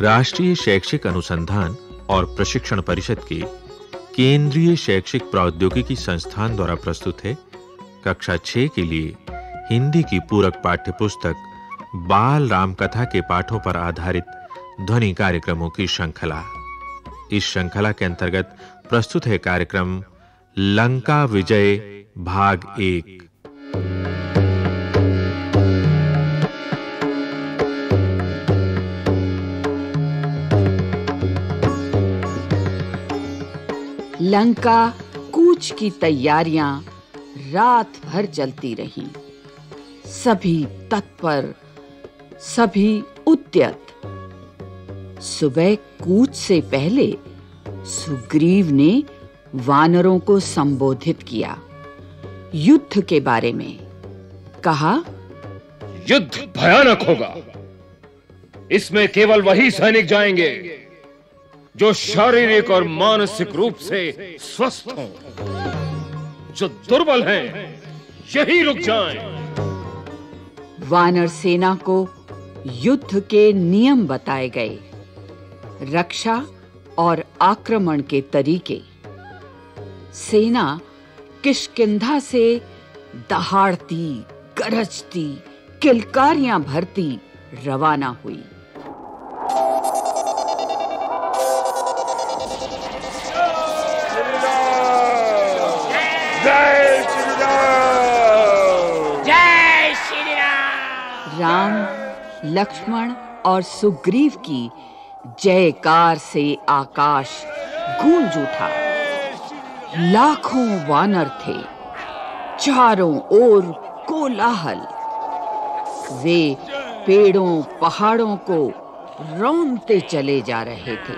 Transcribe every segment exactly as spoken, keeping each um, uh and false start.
राष्ट्रीय शैक्षिक अनुसंधान और प्रशिक्षण परिषद के केंद्रीय शैक्षिक प्रौद्योगिकी संस्थान द्वारा प्रस्तुत है कक्षा छह के लिए हिंदी की पूरक पाठ्य पुस्तक बाल राम कथा के पाठों पर आधारित ध्वनि कार्यक्रमों की श्रृंखला। इस श्रृंखला के अंतर्गत प्रस्तुत है कार्यक्रम लंका विजय भाग एक। लंका कूच की तैयारियां रात भर चलती रहीं। सभी तत्पर, सभी उद्यत। सुबह कूच से पहले सुग्रीव ने वानरों को संबोधित किया। युद्ध के बारे में कहा, युद्ध भयानक होगा। इसमें केवल वही सैनिक जाएंगे जो शारीरिक और मानसिक रूप से स्वस्थ हों। जो दुर्बल हैं, यही रुक जाएं। वानर सेना को युद्ध के नियम बताए गए, रक्षा और आक्रमण के तरीके। सेना किष्किंधा से दहाड़ती, गरजती, किलकारियां भरती रवाना हुई। जय श्री राम! जय श्री राम! राम, लक्ष्मण और सुग्रीव की जयकार से आकाश गूंज उठा। लाखों वानर थे, चारों ओर कोलाहल। वे पेड़ों पहाड़ों को रौंदते चले जा रहे थे।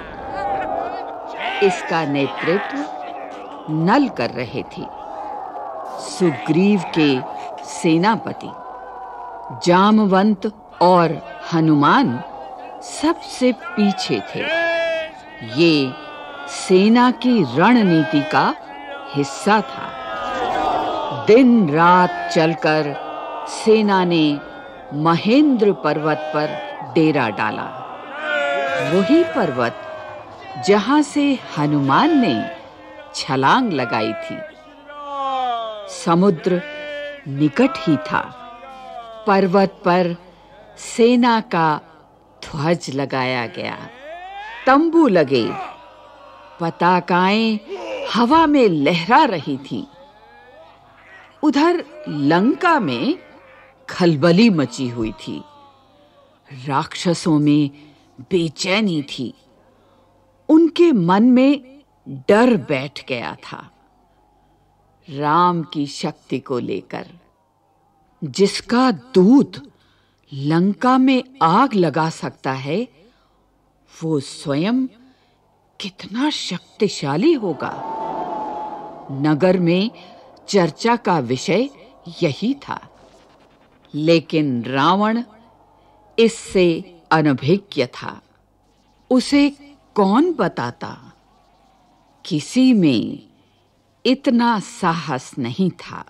इसका नेतृत्व नल कर रहे थे। सुग्रीव के सेनापति जामवंत और हनुमान सबसे पीछे थे। ये सेना की रणनीति का हिस्सा था। दिन रात चलकर सेना ने महेंद्र पर्वत पर डेरा डाला। वही पर्वत जहां से हनुमान ने छलांग लगाई थी। समुद्र निकट ही था। पर्वत पर सेना का ध्वज लगाया गया, तंबू लगे, पताकाएं हवा में लहरा रही थीं। उधर लंका में खलबली मची हुई थी। राक्षसों में बेचैनी थी। उनके मन में डर बैठ गया था, राम की शक्ति को लेकर। जिसका दूत लंका में आग लगा सकता है, वो स्वयं कितना शक्तिशाली होगा। नगर में चर्चा का विषय यही था। लेकिन रावण इससे अनभिज्ञ था। उसे कौन बताता? किसी में इतना साहस नहीं था।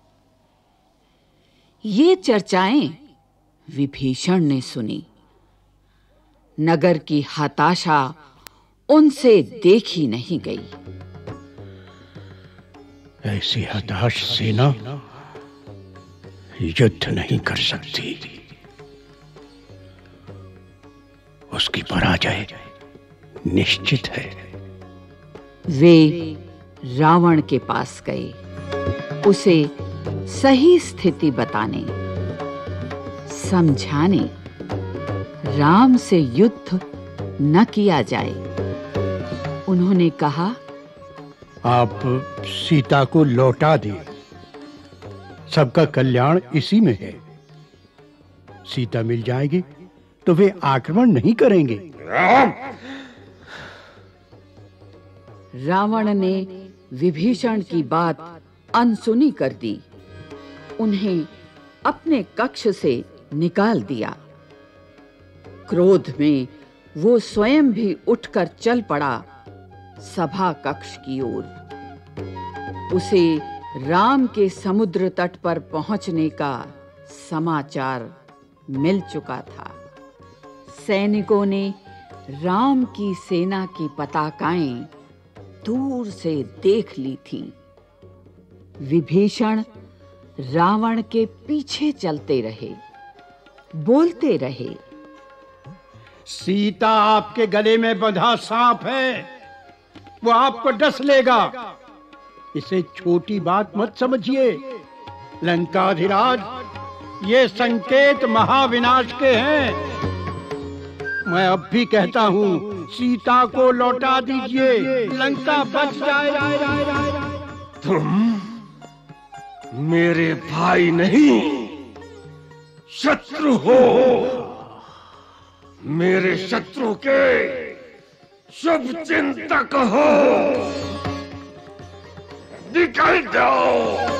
ये चर्चाएं विभीषण ने सुनी। नगर की हताशा उनसे देखी नहीं गई। ऐसी हताश सेना युद्ध नहीं कर सकती। उसकी पराजय निश्चित है। वे रावण के पास गए, उसे सही स्थिति बताने, समझाने, राम से युद्ध न किया जाए। उन्होंने कहा, आप सीता को लौटा दें। सबका कल्याण इसी में है। सीता मिल जाएगी तो वे आक्रमण नहीं करेंगे। रावण ने विभीषण की बात अनसुनी कर दी। उन्हें अपने कक्ष से निकाल दिया। क्रोध में वो स्वयं भी उठकर चल पड़ा सभा कक्ष की ओर। उसे राम के समुद्र तट पर पहुंचने का समाचार मिल चुका था। सैनिकों ने राम की सेना की पताकाएं दूर से देख ली थीं। विभीषण रावण के पीछे चलते रहे, बोलते रहे, सीता आपके गले में बंधा सांप है, वो आपको डस लेगा। इसे छोटी बात मत समझिए। लंकाधिराज, ये संकेत महाविनाश के हैं। मैं अब भी कहता हूँ, सीता को लौटा दीजिए, लंका बच जाए। तुम मेरे भाई नहीं, शत्रु हो। मेरे शत्रु के शुभ चिंतक हो। निकल जाओ,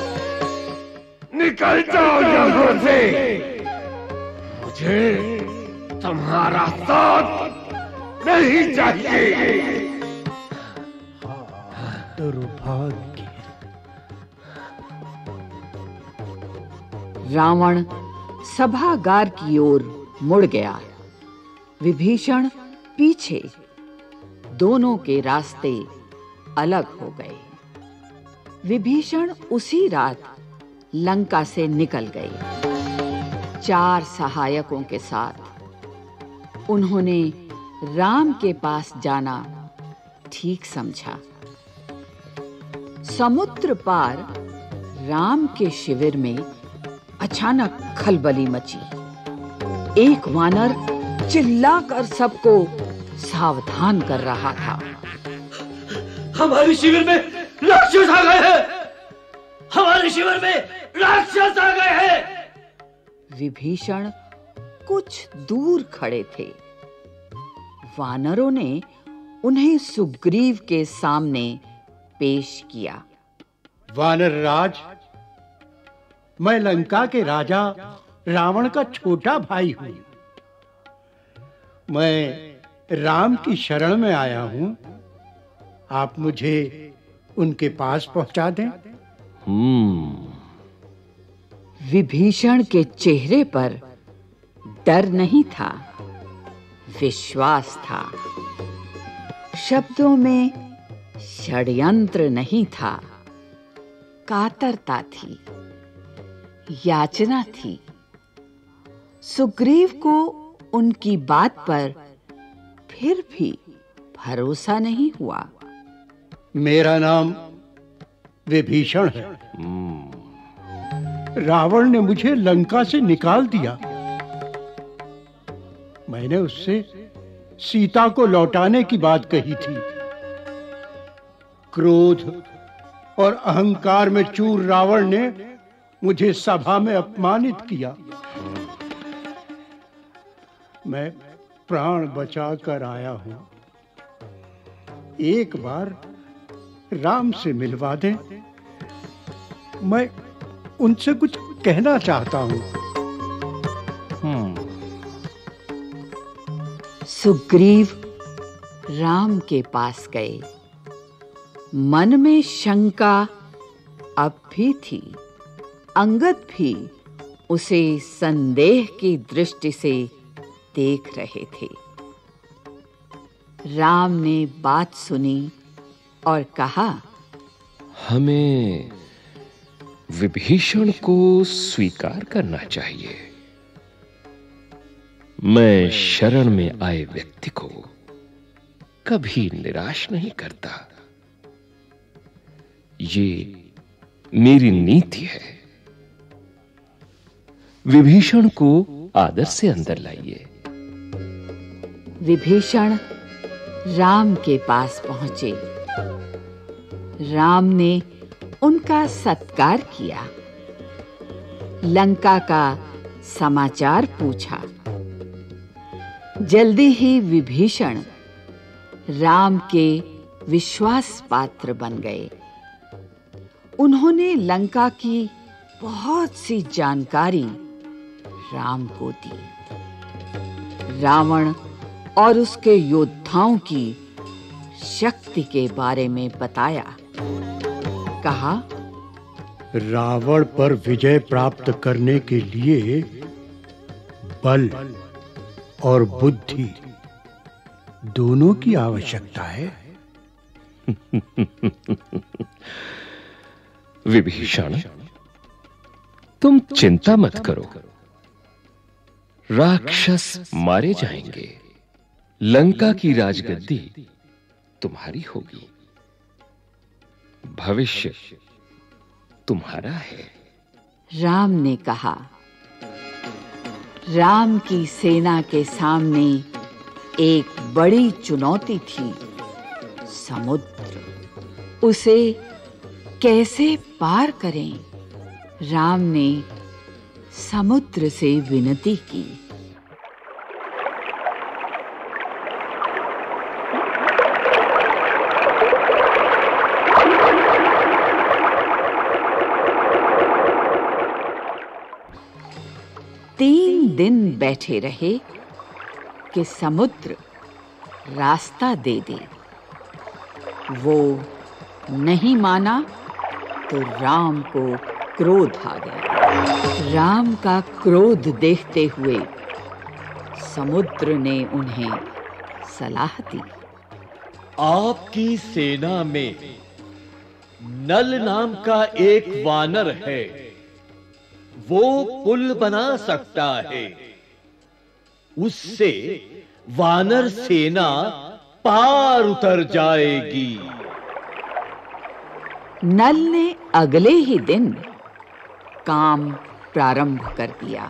निकल जाओ यहाँ से। मुझे तुम्हारा साथ नहीं चाहिए। दुर्भाग्य। रावण सभागार की ओर मुड़ गया। विभीषण पीछे। दोनों के रास्ते अलग हो गए। विभीषण उसी रात लंका से निकल गए, चार सहायकों के साथ। उन्होंने राम के पास जाना ठीक समझा। समुद्र पार राम के शिविर में अचानक खलबली मची। एक वानर चिल्लाकर सबको सावधान कर रहा था। हमारे शिविर में राक्षस आ गए हैं! हमारे शिविर में राक्षस आ गए हैं! विभीषण कुछ दूर खड़े थे। वानरों ने उन्हें सुग्रीव के सामने पेश किया। वानर राज, मैं लंका के राजा रावण का छोटा भाई हूं। मैं राम की शरण में आया हूं। आप मुझे उनके पास पहुंचा दें। हम्म विभीषण के चेहरे पर डर नहीं था, विश्वास था। शब्दों में षड्यंत्र नहीं था, कातरता थी, याचना थी। सुग्रीव को उनकी बात पर फिर भी भरोसा नहीं हुआ। मेरा नाम विभीषण है। रावण ने मुझे लंका से निकाल दिया। मैंने उससे सीता को लौटाने की बात कही थी। क्रोध और अहंकार में चूर रावण ने मुझे सभा में अपमानित किया। मैं प्राण बचाकर आया हूं। एक बार राम से मिलवा दें। मैं उनसे कुछ कहना चाहता हूं। सुग्रीव राम के पास गए। मन में शंका अब भी थी। अंगद भी उसे संदेह की दृष्टि से देख रहे थे। राम ने बात सुनी और कहा, हमें विभीषण को स्वीकार करना चाहिए। मैं शरण में आए व्यक्ति को कभी निराश नहीं करता। ये मेरी नीति है। विभीषण को आदर से अंदर लाइए। विभीषण राम के पास पहुंचे। राम ने उनका सत्कार किया। लंका का समाचार पूछा। जल्दी ही विभीषण राम के विश्वास पात्र बन गए। उन्होंने लंका की बहुत सी जानकारी राम को दी। रावण और उसके योद्धाओं की शक्ति के बारे में बताया। कहा, रावण पर विजय प्राप्त करने के लिए बल और बुद्धि दोनों की आवश्यकता है। विभीषण, तुम चिंता मत करो। राक्षस मारे जाएंगे, लंका की राजगद्दी तुम्हारी होगी, भविष्य तुम्हारा है। राम ने कहा। राम की सेना के सामने एक बड़ी चुनौती थी, समुद्र। उसे कैसे पार करें? राम ने समुद्र से विनती की। तीन दिन बैठे रहे कि समुद्र रास्ता दे दे। वो नहीं माना तो राम को क्रोध आ गया। राम का क्रोध देखते हुए समुद्र ने उन्हें सलाह दी। आपकी सेना में नल नाम का एक वानर है, वो पुल बना सकता है। उससे वानर सेना पार उतर जाएगी। नल ने अगले ही दिन काम प्रारंभ कर दिया।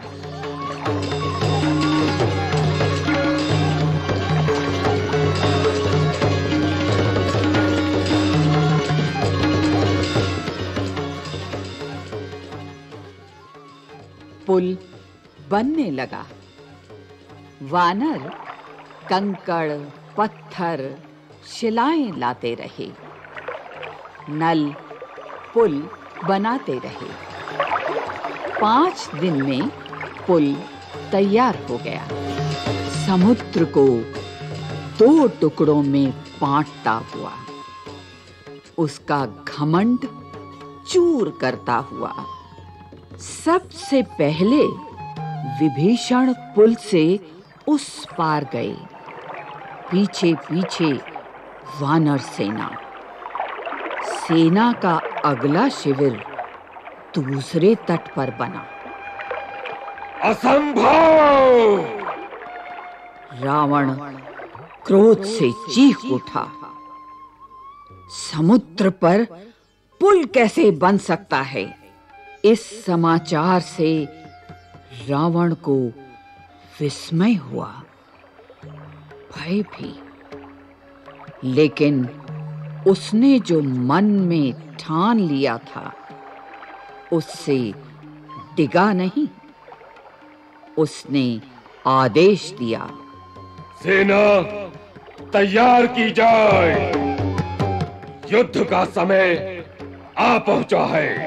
पुल बनने लगा। वानर कंकड़, पत्थर, शिलाएं लाते रहे। नल पुल बनाते रहे। पांच दिन में पुल तैयार हो गया। समुद्र को दो टुकड़ों में बांटता हुआ, उसका घमंड चूर करता हुआ, सबसे पहले विभीषण पुल से उस पार गए। पीछे पीछे वानर सेना। सेना का अगला शिविर दूसरे तट पर बना। असंभव! रावण क्रोध से चीख उठा। समुद्र पर पुल कैसे बन सकता है? इस समाचार से रावण को विस्मय हुआ, भय भी। लेकिन उसने जो मन में ठान लिया था, उससे डिगा नहीं। उसने आदेश दिया, सेना तैयार की जाए, युद्ध का समय आ पहुंचा है।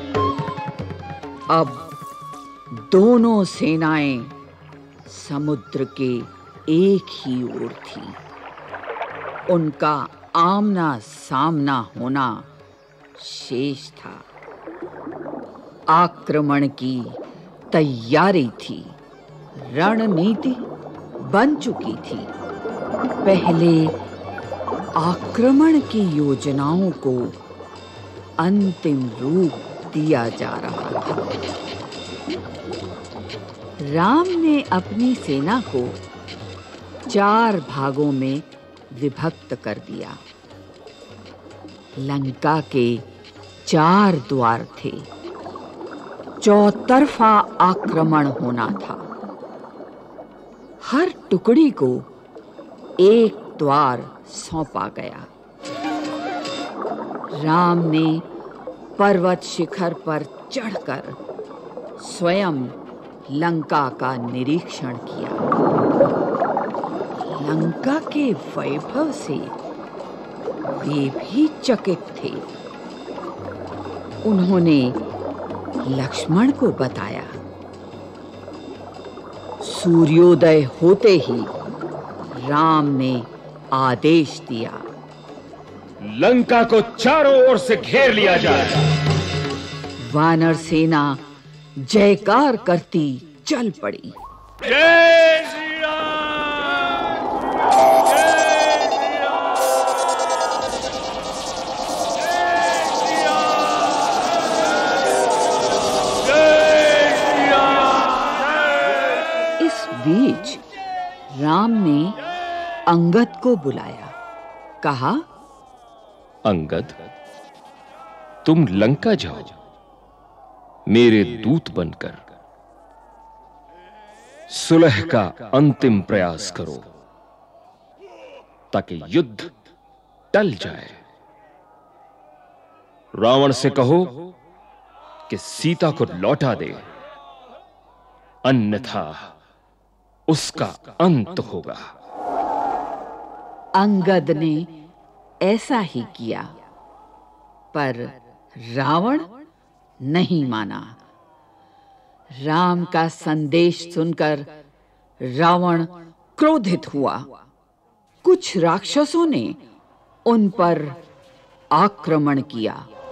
अब दोनों सेनाएं समुद्र के एक ही ओर थीं। उनका आमना सामना होना शेष था। आक्रमण की तैयारी थी, रणनीति बन चुकी थी। पहले आक्रमण की योजनाओं को अंतिम रूप दिया जा रहा था। राम ने अपनी सेना को चार भागों में विभक्त कर दिया। लंका के चार द्वार थे। चौतरफा आक्रमण होना था। हर टुकड़ी को एक द्वार सौंपा गया। राम ने पर्वत शिखर पर चढ़कर स्वयं लंका का निरीक्षण किया। लंका के वैभव से वे भी चकित थे। उन्होंने लक्ष्मण को बताया। सूर्योदय होते ही राम ने आदेश दिया, लंका को चारों ओर से घेर लिया जाए। वानर सेना जयकार करती चल पड़ी। जय श्री राम! जय राम ने अंगद को बुलाया, कहा, अंगद, तुम लंका जाओ, मेरे दूत बनकर सुलह का अंतिम प्रयास करो ताकि युद्ध टल जाए। रावण से कहो कि सीता को लौटा दे, अन्यथा उसका अंत होगा। अंगद ने ऐसा ही किया, पर रावण नहीं माना। राम का संदेश सुनकर रावण क्रोधित हुआ। कुछ राक्षसों ने उन पर आक्रमण किया।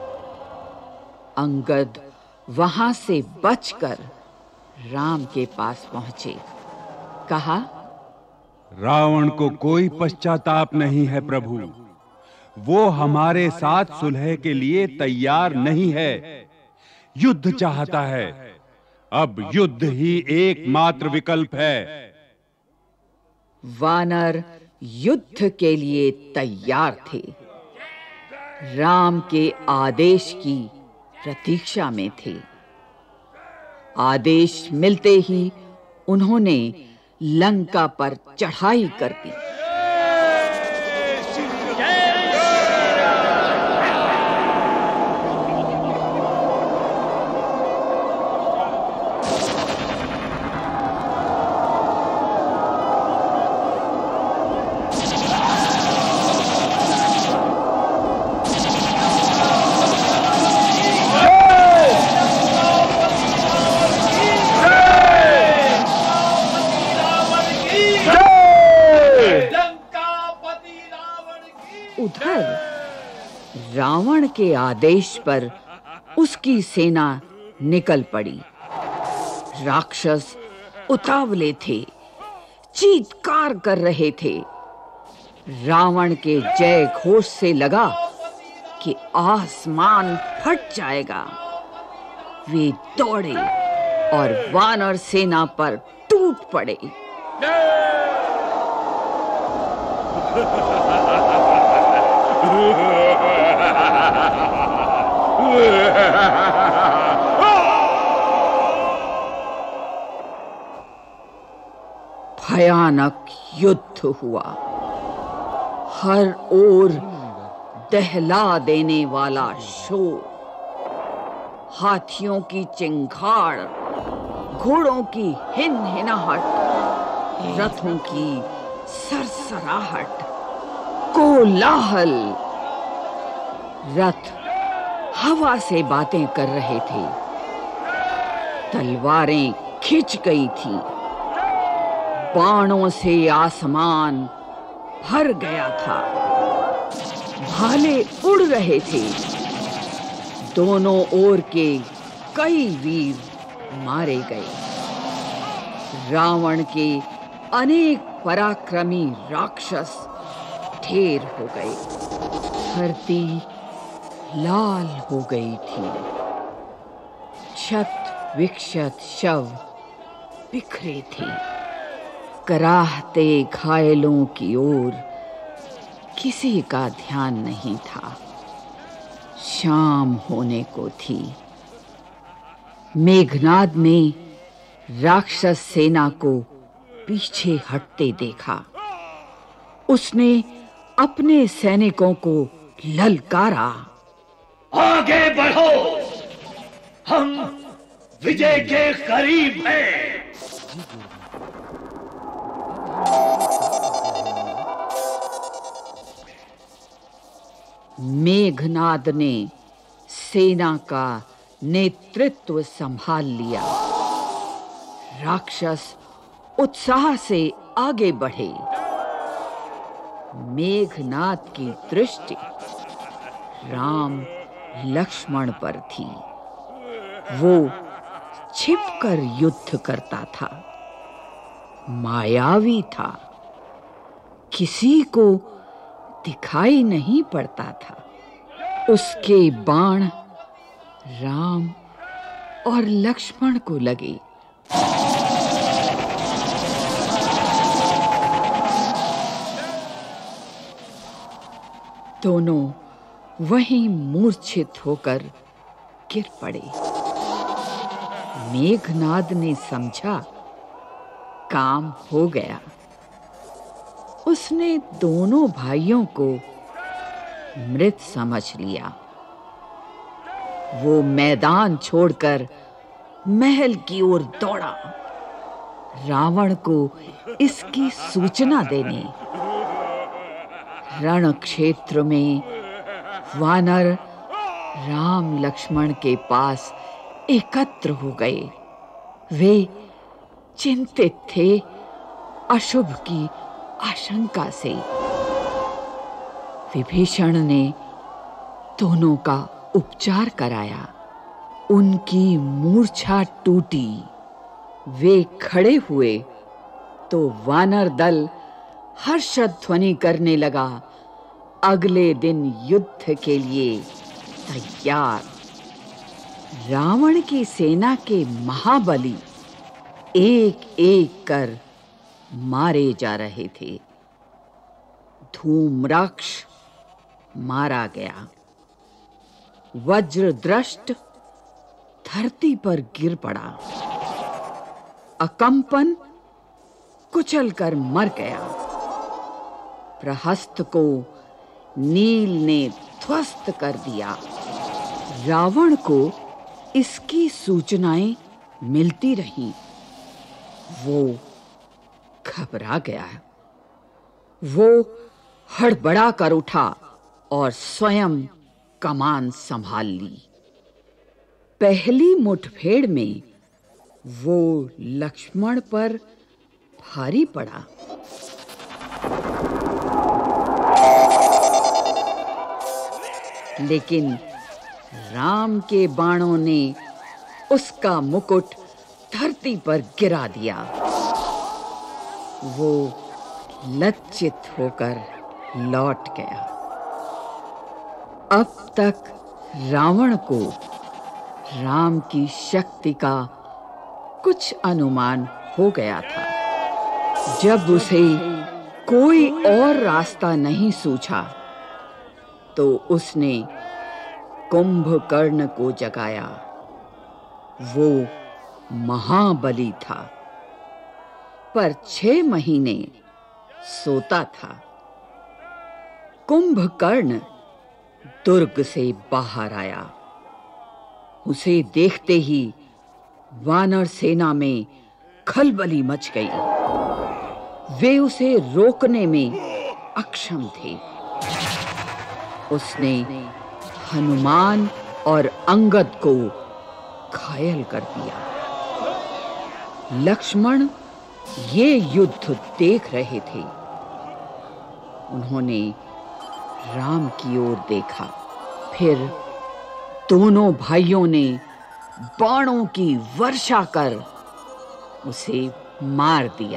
अंगद वहां से बचकर राम के पास पहुंचे, कहा, रावण को कोई पश्चाताप नहीं है प्रभु, वो हमारे साथ सुलह के लिए तैयार नहीं है, युद्ध चाहता है। अब युद्ध ही एकमात्र विकल्प है। वानर युद्ध के लिए तैयार थे। राम के आदेश की प्रतीक्षा में थे। आदेश मिलते ही उन्होंने लंका पर चढ़ाई कर दी। उधर रावण के आदेश पर उसकी सेना निकल पड़ी। राक्षस उतावले थे, चीत्कार कर रहे थे। रावण के जय घोष से लगा कि आसमान फट जाएगा। वे दौड़े और वानर सेना पर टूट पड़े। भयानक युद्ध हुआ। हर ओर दहला देने वाला शोर, हाथियों की चिंगाड़, घोड़ों की हिनहिनाहट, रथों की सरसराहट, कोलाहल। रथ हवा से बातें कर रहे थे, तलवारें खिंच गई थीं, बाणों से आसमान भर गया था, भाले उड़ रहे थे। दोनों ओर के कई वीर मारे गए। रावण के अनेक पराक्रमी राक्षस ढेर हो गए। धरती लाल हो गई थी। क्षत विक्षत शव बिखरे थे। कराहते घायलों की ओर किसी का ध्यान नहीं था। शाम होने को थी। मेघनाद ने राक्षस सेना को पीछे हटते देखा। उसने अपने सैनिकों को ललकारा, आगे बढ़ो, हम विजय के करीब हैं। मेघनाद ने सेना का नेतृत्व संभाल लिया। राक्षस उत्साह से आगे बढ़े। मेघनाद की दृष्टि राम लक्ष्मण पर थी। वो छिपकर युद्ध करता था, मायावी था, किसी को दिखाई नहीं पड़ता था। उसके बाण राम और लक्ष्मण को लगे। दोनों वहीं मूर्छित होकर गिर पड़े। मेघनाद ने समझा काम हो गया। उसने दोनों भाइयों को मृत समझ लिया। वो मैदान छोड़कर महल की ओर दौड़ा, रावण को इसकी सूचना देने। रण क्षेत्र में वानर राम लक्ष्मण के पास एकत्र हो गए। वे चिंतित थे अशुभ की आशंका से। विभीषण ने दोनों का उपचार कराया। उनकी मूर्छा टूटी। वे खड़े हुए तो वानर दल हर्षध्वनि करने लगा। अगले दिन युद्ध के लिए तैयार। रावण की सेना के महाबली एक-एक कर मारे जा रहे थे। धूम्राक्ष मारा गया। वज्रदृष्ट धरती पर गिर पड़ा। अकंपन कुचलकर मर गया। प्रहस्त को नील ने ध्वस्त कर दिया। रावण को इसकी सूचनाएं मिलती रहीं। वो घबरा गया। वो हड़बड़ा कर उठा और स्वयं कमान संभाल ली। पहली मुठभेड़ में वो लक्ष्मण पर भारी पड़ा। लेकिन राम के बाणों ने उसका मुकुट धरती पर गिरा दिया। वो लज्जित होकर लौट गया। अब तक रावण को राम की शक्ति का कुछ अनुमान हो गया था। जब उसे कोई और रास्ता नहीं सूझा तो उसने कुंभकर्ण को जगाया। वो महाबली था, पर छह महीने सोता था। कुंभकर्ण दुर्ग से बाहर आया। उसे देखते ही वानर सेना में खलबली मच गई। वे उसे रोकने में अक्षम थे। उसने हनुमान और अंगद को घायल कर दिया। लक्ष्मण ये युद्ध देख रहे थे। उन्होंने राम की ओर देखा। फिर दोनों भाइयों ने बाणों की वर्षा कर उसे मार दिया।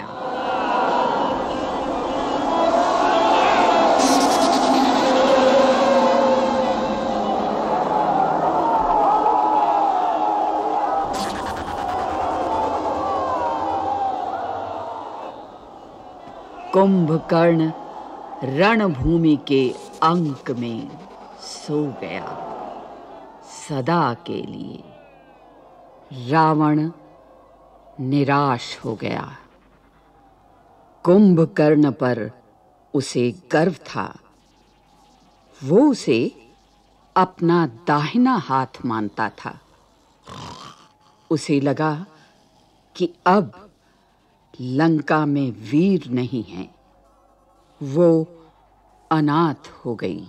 कुंभकर्ण रणभूमि के अंक में सो गया सदा के लिए। रावण निराश हो गया। कुंभकर्ण पर उसे गर्व था। वो उसे अपना दाहिना हाथ मानता था। उसे लगा कि अब लंका में वीर नहीं है। वो अनाथ हो गई।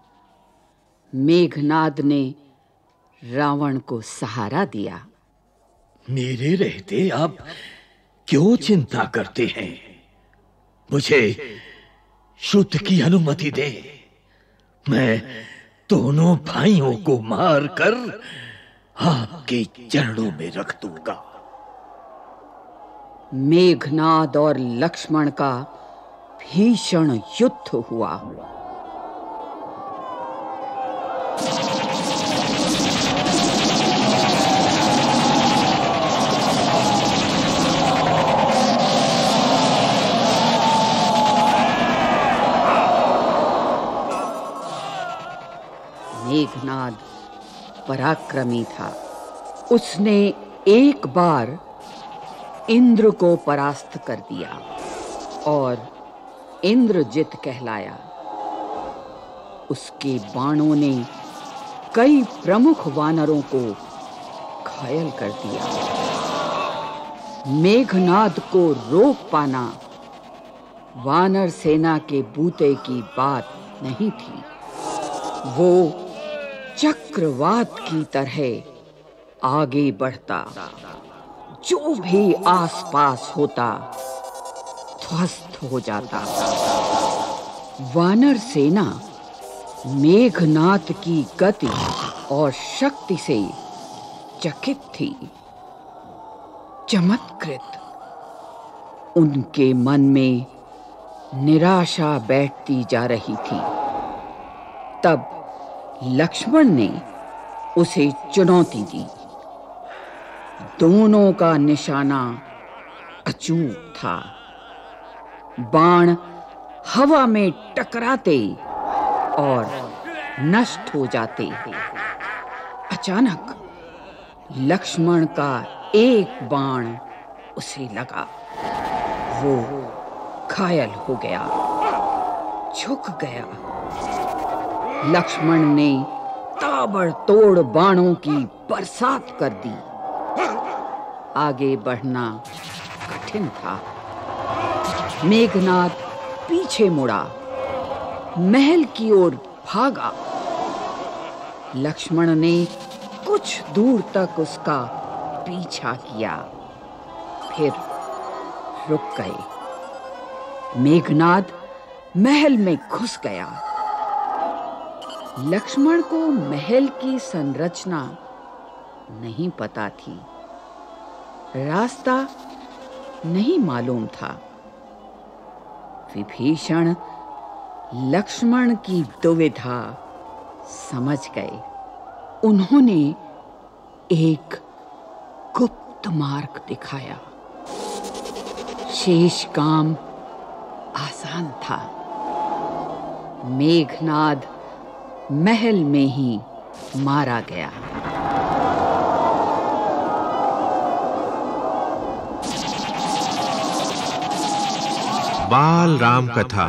मेघनाद ने रावण को सहारा दिया। मेरे रहते आप क्यों चिंता करते हैं? मुझे युद्ध की अनुमति दे। मैं दोनों भाइयों को मारकर आपके चरणों में रख दूंगा। मेघनाद और लक्ष्मण का भीषण युद्ध हुआ। पराक्रमी था। उसने एक बार इंद्र को परास्त कर दिया और इंद्रजित कहलाया। उसके बाणों ने कई प्रमुख वानरों को घायल कर दिया। मेघनाद को रोक पाना वानर सेना के बूते की बात नहीं थी। वो चक्रवात की तरह आगे बढ़ता, जो भी आसपास होता ध्वस्त हो जाता। वानर सेना मेघनाद की गति और शक्ति से चकित थी, चमत्कृत। उनके मन में निराशा बैठती जा रही थी। तब लक्ष्मण ने उसे चुनौती दी। दोनों का निशाना अचूक था। बाण हवा में टकराते और नष्ट हो जाते। अचानक लक्ष्मण का एक बाण उसे लगा। वो घायल हो गया, झुक गया। लक्ष्मण ने ताबड़तोड़ बाणों की बरसात कर दी। आगे बढ़ना कठिन था। मेघनाद पीछे मुड़ा, महल की ओर भागा। लक्ष्मण ने कुछ दूर तक उसका पीछा किया, फिर रुक गए। मेघनाद महल में घुस गया। लक्ष्मण को महल की संरचना नहीं पता थी, रास्ता नहीं मालूम था। विभीषण लक्ष्मण की दुविधा समझ गए। उन्होंने एक गुप्त मार्ग दिखाया। शेष काम आसान था। मेघनाद महल में ही मारा गया। बाल राम कथा।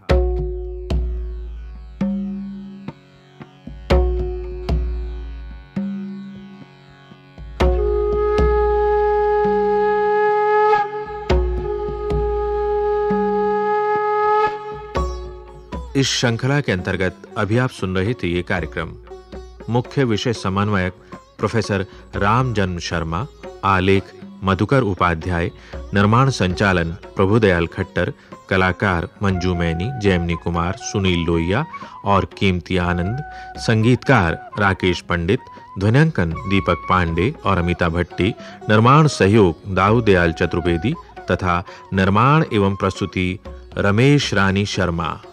इस श्रृंखला के अंतर्गत अभी आप सुन रहे थे ये कार्यक्रम। मुख्य विषय समन्वयक प्रोफेसर रामजन्म शर्मा, आलेख मधुकर उपाध्याय, निर्माण संचालन प्रभुदयाल खट्टर, कलाकार मंजू मैनी, जैमिनी कुमार, सुनील लोहिया और कीमती आनंद, संगीतकार राकेश पंडित, ध्वन्यांकन दीपक पांडे और अमिता भट्टी, निर्माण सहयोग दाऊदयाल चतुर्वेदी तथा निर्माण एवं प्रस्तुति रमेश रानी शर्मा।